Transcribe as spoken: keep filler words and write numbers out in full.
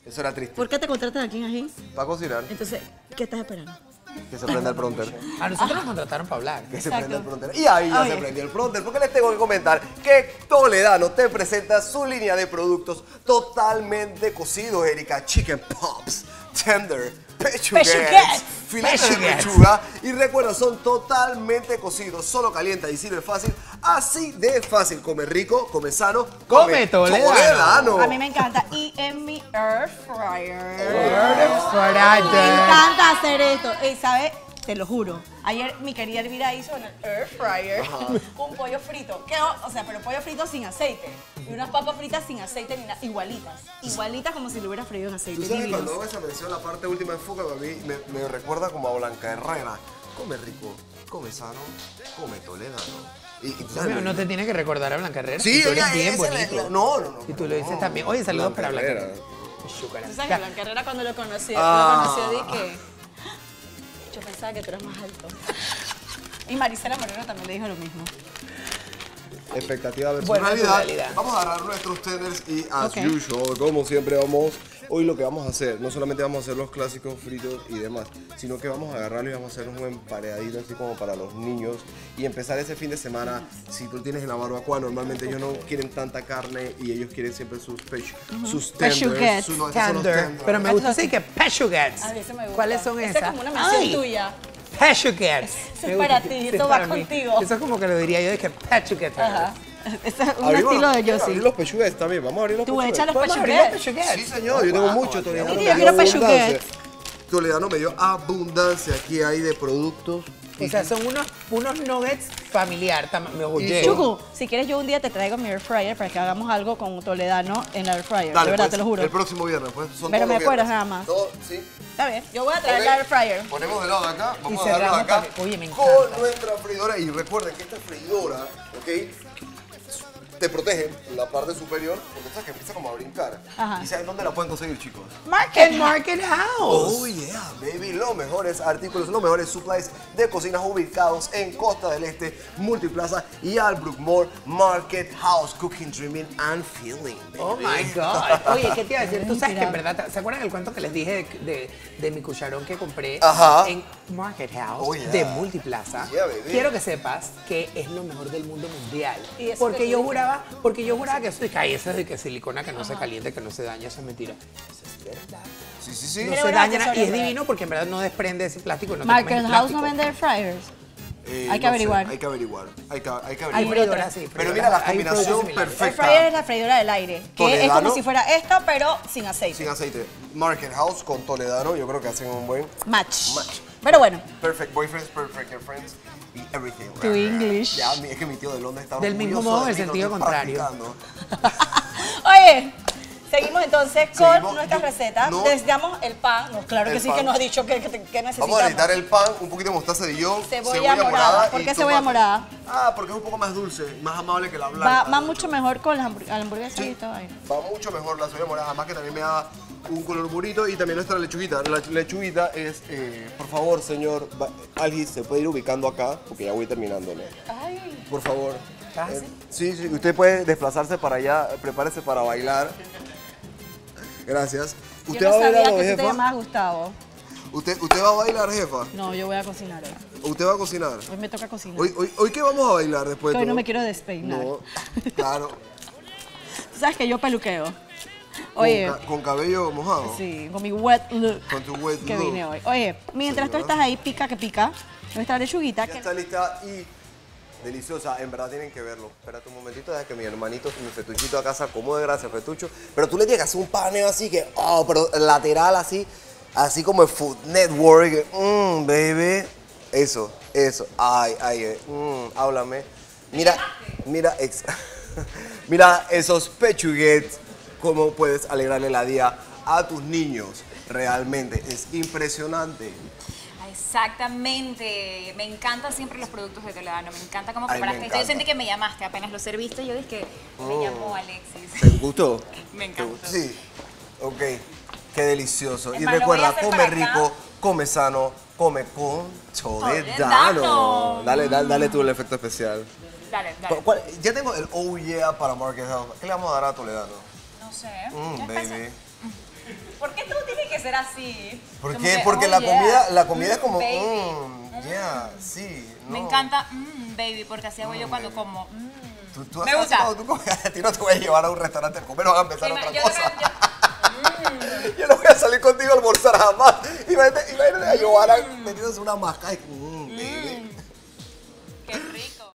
Eso era triste. ¿Por qué te contratan aquí en Ají? Para cocinar. Entonces, ¿qué estás esperando? Que se prenda el pronter. A nosotros nos contrataron para hablar. Que se Exacto. prenda el pronter. Y ahí ya Oye. se prendió el pronter. Porque les tengo que comentar que Toledano te presenta su línea de productos totalmente cocidos, Erika. Chicken Pops, Tender, Pechuguettes, Pechuguettes. filetes de Pechuguettes. pechuga. Y recuerda, son totalmente cocidos. Solo calienta y sirve fácil. Así de fácil. Come rico, come sano, Come Toledano. Toledano. A mí me encanta. Y en mi air fryer. Fryer. Me encanta hacer esto. Y ¿sabes? Te lo juro. Ayer mi querida Elvira hizo en el air fryer un pollo frito. Que, o sea, pero pollo frito sin aceite. Y unas papas fritas sin aceite ni nada. Igualitas. Igualitas como si lo hubiera freído en aceite. Tú sabes, Divinos. cuando hago esa mención, la parte última enfoca, a mí me, me recuerda como a Blanca Herrera. Come rico, come sano, come Toledano. Y, y tú sabes, No, no te tiene que recordar a Blanca Herrera. Sí, tú eres ella bien es el- bonito. No, no, no. Y tú lo dices no. también. Oye, saludos para Blanca Herrera. Herrera. Chúcara. ¿Tú sabes que Blanca Herrera cuando lo conocí, Ah. lo conoció, dije, yo pensaba que tú eras más alto. Y Marisela Moreno también le dijo lo mismo. Expectativa versus Bueno, realidad. tu realidad. Vamos a agarrar nuestros tenders y, as Ok. usual, como siempre, vamos. Hoy lo que vamos a hacer, no solamente vamos a hacer los clásicos fritos y demás, sino que vamos a agarrarlo y vamos a hacer un emparedadito así como para los niños y empezar ese fin de semana. Si tú tienes en la barbacoa, normalmente ellos no quieren tanta carne y ellos quieren siempre sus pech, sus tenders, Pechuguettes. sus- no, esos son los Tender. tenders. Pero me gusta así que Pechuguettes. A mí ese me gusta. ¿Cuáles son Esa esas? es como una mención Ay, tuya. Pechuguettes. Eso es Me para gusta. ti, Sí, eso es va para mí. contigo. Eso es como que lo diría yo de que Pechuguettes. Ajá. Ese es un Abrimos estilo los- de Abrir Josie. los pechuguettes también, vamos a abrir los Tú pechuguettes. echa los ¿Podemos abrir los pechuguettes. Pechuguettes? Sí, señor, yo tengo mucho. Toledano Yo me quiero dio pechuguettes. abundancia. Toledano me dio abundancia aquí hay de productos. O sea, son unos, unos nuggets familiar. tam- Me oye. Chucu, si quieres yo un día te traigo mi air fryer para que hagamos algo con Toledano en la air fryer. Dale, de verdad, pues, te lo juro. El próximo viernes, pues. Son Pero todos me los acuerdas viernes. nada más. Todo, sí. Está bien, yo voy a traer Ok. la air fryer. Ponemos de lado de acá, vamos Y a darlo de cerramos acá para que- oye, me con encanta. nuestra freidora. Y recuerden que esta freidora, ¿ok? Te protege la parte superior, porque sabes que empieza como a brincar. Ajá. ¿Y saben dónde la pueden conseguir, chicos? Market. En Market House. Oh yeah, baby, los mejores artículos, los mejores supplies de cocinas ubicados en Costa del Este, Multiplaza y Albrook Mall, Market House, Cooking, Dreaming and Feeling, baby. Oh my God. Oye, ¿qué te iba a decir? Tú sabes que en Mentira. verdad, ¿se acuerdan el cuento que les dije de, de- de mi cucharón que compré Ajá. en Market House Oh, yeah. de Multiplaza? Yeah, baby. Quiero que sepas que es lo mejor del mundo mundial. Y eso Porque que yo tú juraba, porque yo juraba que eso de que eso de que silicona que no se caliente, que no se daña, eso es mentira. Eso es verdad. Sí, sí, sí. No Pero se verdad, daña eso nada es y es verdad. divino porque en verdad no desprende ese plástico y no te Market comes el House no plástico. vende air fryers. Eh, Hay que no sé, averiguar. hay que averiguar. Hay que, hay que Hay averiguar. freidoras, sí. Pero freidoras. mira la Hay combinación productos similares. Air perfecta. fryer es la freidora del aire, que es Toledano. como si fuera esta, pero sin aceite. Sin aceite. Market House con Toledano, yo creo que hacen un buen Match. match. Pero bueno, Perfect boyfriends, perfect girlfriends y everything. To English. Ya, mi- es que mi tío de Londres está Del mismo orgulloso modo, de en mí, el lo sentido estoy contrario. practicando. oye, seguimos entonces con Seguimos. nuestras Yo- recetas. no. Necesitamos el pan. No, claro que El sí pan. que nos ha dicho que, que, que necesitamos. Vamos a necesitar el pan, un poquito de mostaza de Dijon, Cebolla morada. ¿Por y qué cebolla tomate. morada? Ah, porque es un poco más dulce, más amable que la Va, blanca. va mucho mejor con las hamburg- la hamburguesa Sí. y todo ahí. Va mucho mejor la cebolla morada, además que también me da un color bonito y también nuestra lechuguita. La lechuguita es, eh, por favor, señor, va- alguien se puede ir ubicando acá, porque ya voy terminando, ¿no? Ay, Por favor. ¿Ah, Eh, sí? sí, sí, usted puede desplazarse para allá, prepárese para bailar. Gracias. yo ¿Usted no va a sabía bailar que hoy, tú te jefa? llamabas Gustavo. ¿Usted, ¿Usted va a bailar, jefa? No, yo voy a cocinar hoy. ¿Usted va a cocinar? Hoy me toca cocinar. ¿Hoy, hoy, hoy qué vamos a bailar después Que de hoy no todo? me quiero despeinar. No, claro. Tú sabes que yo peluqueo. Con Oye, ca- Con, cabello mojado. sí, con mi wet look Con tu wet que look. vine hoy. Oye, mientras tú Señora. estás ahí, pica que pica, nuestra lechuguita, Ya que está lista y deliciosa. En verdad tienen que verlo. Espérate un momentito, deja que mi hermanito, mi fetuchito acá se acomode. Gracias, fetucho. Pero tú le tienes que hacer un paneo así que, oh, pero lateral así, así como el Food Network. Mmm, baby. Eso, eso. Ay, ay, eh, mm, háblame. Mira, mira, ex- mira esos pechuguettes. Cómo puedes alegrarle la día a tus niños. Realmente es impresionante. Exactamente. Me encantan siempre los productos de Toledano. Me encanta cómo Ay, me preparaste esto. Yo encanta. sentí que me llamaste. Apenas lo serviste, yo dije que me llamó Alexis. ¿Te gustó? Me ¿Te encantó. gustó? Sí. Ok. Qué delicioso. Es Y más, lo voy a recuerda, hacer come para acá. rico, come sano, come con Toledano. Toledano. Dale, dale, dale tú el efecto especial. Dale, ¿Cu- dale. cuál- Ya tengo el oh yeah para Market House. ¿Qué le vamos a dar a Toledano? No sé. Mm, Ya empecé. baby. ¿Por ser así. ¿Por Como qué? que, Porque oh, la yeah. comida, la comida es Mm, como, baby. mmm, yeah, sí. Me no. encanta, mmm, baby, porque así hago yo cuando como. Mm. Tú, tú Me haces gusta. cuando tú comes, a ti no te voy a llevar a un restaurante a comer, no vas a empezar Sí, otra yo cosa. también, yo- Yo no voy a salir contigo a almorzar jamás. Imagínate, imagínate a Giovanna metiéndose una masca y, mm,